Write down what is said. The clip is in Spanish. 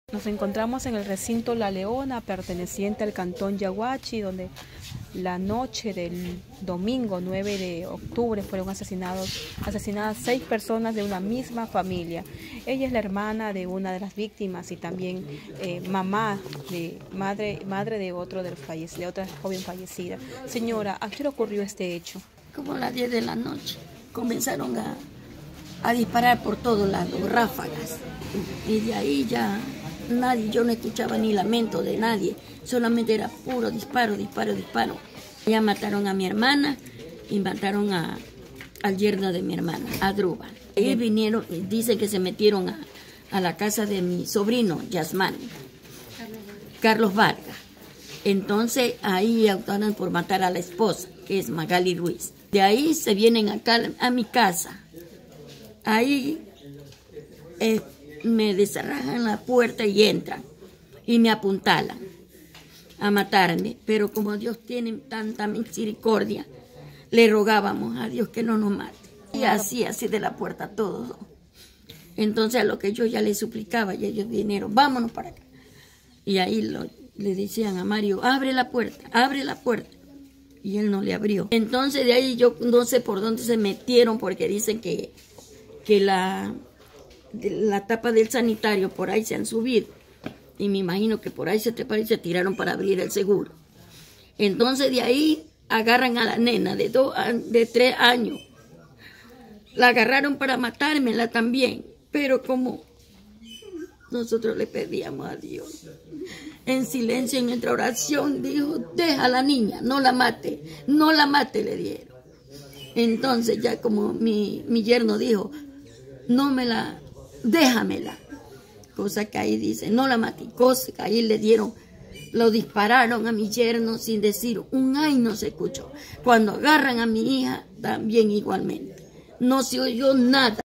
Nos encontramos en el recinto La Leona, perteneciente al cantón Yaguachi, donde la noche del domingo 9 de octubre fueron asesinadas 6 personas de una misma familia. Ella es la hermana de una de las víctimas y también madre de otra joven fallecida. Señora, ¿a qué hora ocurrió este hecho? Como a las 10 de la noche comenzaron a disparar por todos lados, ráfagas, y de ahí ya nadie, yo no escuchaba ni lamento de nadie, solamente era puro disparo, disparo, disparo. Ya mataron a mi hermana y mataron al yerno de mi hermana, a Druba. Ellos vinieron, dicen que se metieron a la casa de mi sobrino, Yasmán, Carlos Vargas. Entonces ahí actuaron por matar a la esposa, que es Magali Ruiz. De ahí se vienen acá a mi casa. Ahí me desarrajan la puerta y entran y me apuntalan a matarme. Pero como Dios tiene tanta misericordia, le rogábamos a Dios que no nos mate. Y así de la puerta todos. Entonces a lo que yo ya les suplicaba, y ellos vinieron, vámonos para acá. Y ahí le decían a Mario, abre la puerta, abre la puerta. Y él no le abrió. Entonces de ahí yo no sé por dónde se metieron, porque dicen que la tapa del sanitario por ahí se han subido. Y me imagino que por ahí se treparon y se tiraron para abrir el seguro. Entonces de ahí agarran a la nena de 3 años. La agarraron para matármela también. Pero como nosotros le pedíamos a Dios, en silencio, en nuestra oración, dijo, deja a la niña, no la mate, le dieron. Entonces ya como mi yerno dijo, déjamela. Cosa que ahí dice, no la mate, cosa que ahí le dieron, lo dispararon a mi yerno sin decir un ay, no se escuchó. Cuando agarran a mi hija, también igualmente. No se oyó nada.